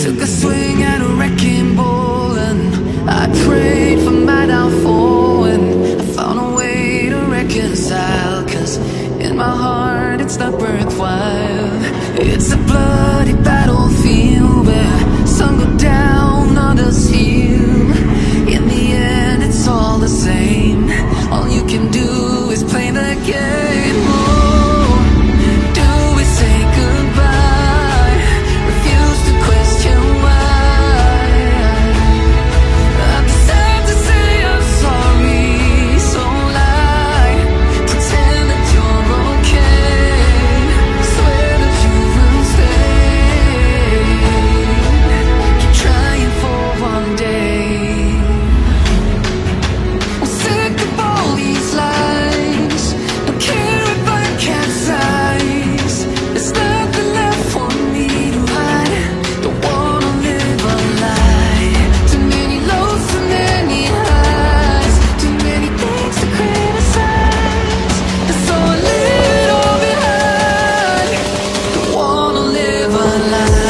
Took a swing at a wrecking ball, and I prayed for my downfall, and I found a way to reconcile, 'cause in my heart it's not worthwhile. It's a bloody battlefield where some go down, others heal. In the end it's all the same. All you can do is play the game. Oh, do we say goodbye? Refuse to question why. I'm sad to say I'm sorry, so lie. Pretend that you're okay. Swear that you will stay. Keep trying for one day. I'm sick of all these lies. Don't care if I capsize. There's nothing left for me to hide. Don't wanna live a lie. Too many lows, too many highs. Too many things to criticize. And so I leave it all behind. Don't wanna live a lie.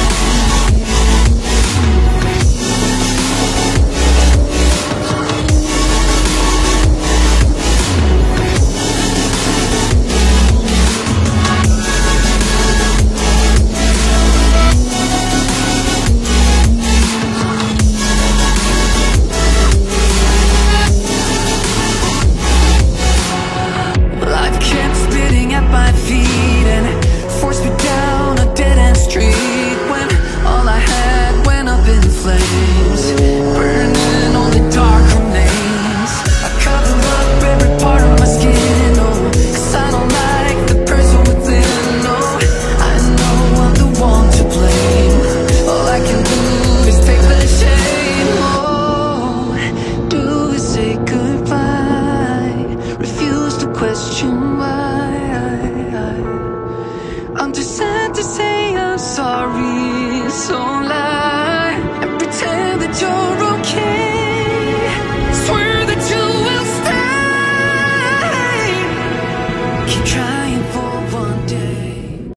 Life kept spitting at my feet and forced me down a dead-end street, when all I had went up in flames, burning only dark remains. I cover up every part of my skin, oh, 'cause I don't like the person within. Oh, I know I'm the one to blame. All I can do is take the shame. Oh, do we say goodbye? Refuse to question why. I'm just sad to say I'm sorry, so